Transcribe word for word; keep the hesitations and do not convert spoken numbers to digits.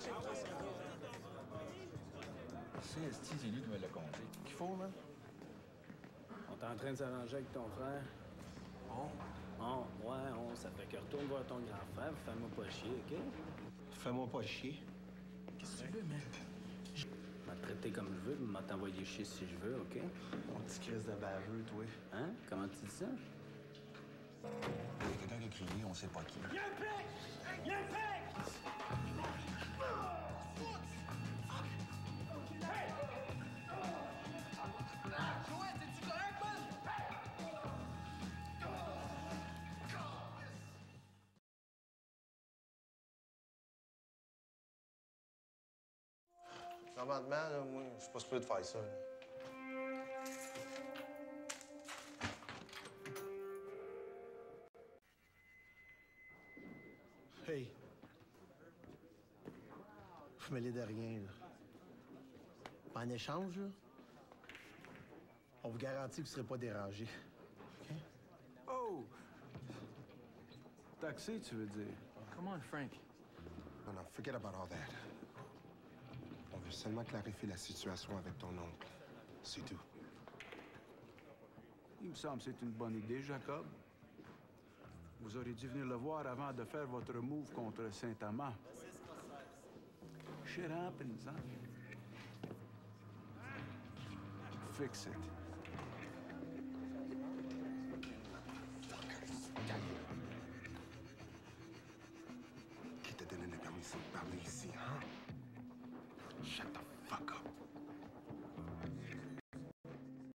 C'est Esti, c'est lui qui me l'a compté. Qu'est-ce qu'il faut, man? On est en train de s'arranger avec ton frère. On? On, ouais, on, ça fait que retourne voir ton grand frère, fais-moi pas chier, OK? Fais-moi pas chier. Qu'est-ce que tu veux, man? Je vais te traiter comme je veux, mais je vais t'envoyer chier si je veux, OK? Mon petit Chris de baveux, toi. Hein? Comment tu dis ça? Il y a quelqu'un qui a crié, on sait pas qui. Y'a un pic! Y'a un pic! Hey! Joël, t'es-tu correct, man? Normalement, là, moi, je suis pas supposé de faire ça. Là. Hey. Vous mêlez de rien, là. En échange, là, on vous garantit que vous ne serez pas dérangé. OK? Oh! Taxi, tu veux dire? Come on, Frank. Non, non, forget about all that. On veut seulement clarifier la situation avec ton oncle. C'est tout. Il me semble que c'est une bonne idée, Jacob. Vous auriez dû venir le voir avant de faire votre move contre Saint-Amand. Shit happens, hein? Fix it. Qui t'a donné la permission de parler ici, hein? Shut the fuck up.